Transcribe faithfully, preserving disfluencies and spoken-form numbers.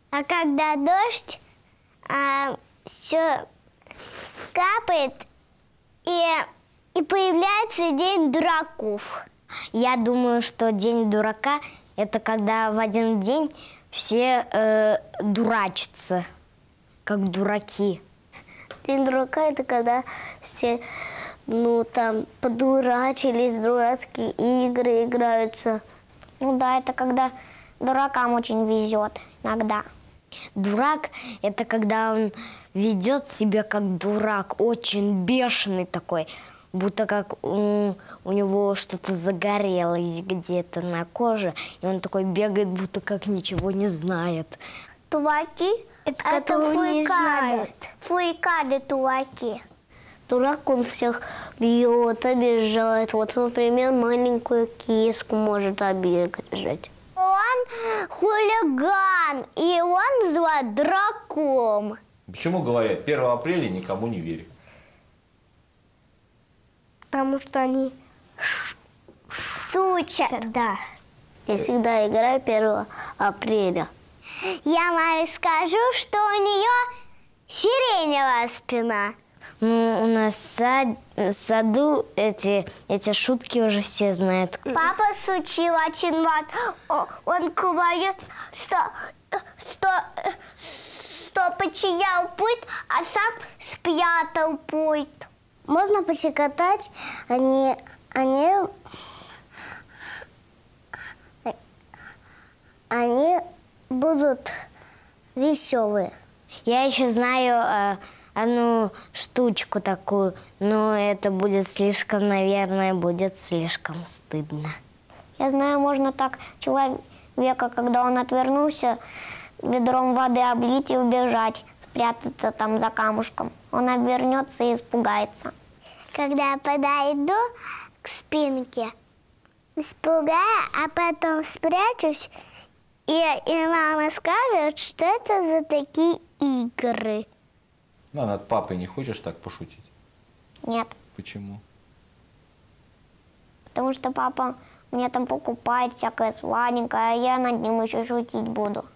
А когда дождь, а, все капает, и, и появляется день дураков. Я думаю, что день дурака – это когда в один день все э, дурачатся, как дураки. День дурака – это когда все, ну, там, подурачились, дурацкие игры играются. Ну да, это когда дуракам очень везет иногда. Дурак – это когда он ведет себя как дурак, очень бешеный такой, будто как у, у него что-то загорелось где-то на коже, и он такой бегает, будто как ничего не знает. Тулаки – это, это фуйкады. Фуйкады тулаки. Дурак, он всех бьет, обижает. Вот, например, маленькую киску может обижать. Он хулиган, и он звать дураком. Почему говорят, первого апреля никому не верю? Потому что они шутят. Да. Я всегда играю первого апреля. Я маме скажу, что у нее сиреневая спина. Ну, у нас в, сад, в саду эти, эти шутки уже все знают. Папа шутил один раз. Он говорит, что, что, что потерял пульт, а сам спрятал пульт. Можно пощекотать, они, они, они будут веселые. Я еще знаю э, одну штучку такую, но это будет слишком, наверное, будет слишком стыдно. Я знаю, можно так человека, когда он отвернулся, ведром воды облить и убежать, спрятаться там за камушком. Он обернется и испугается. Когда я подойду к спинке, испугаю, а потом спрячусь, и, и мама скажет, что это за такие игры. Ну, а над папой не хочешь так пошутить? Нет. Почему? Потому что папа мне там покупает всякое сладенькое, а я над ним еще шутить буду.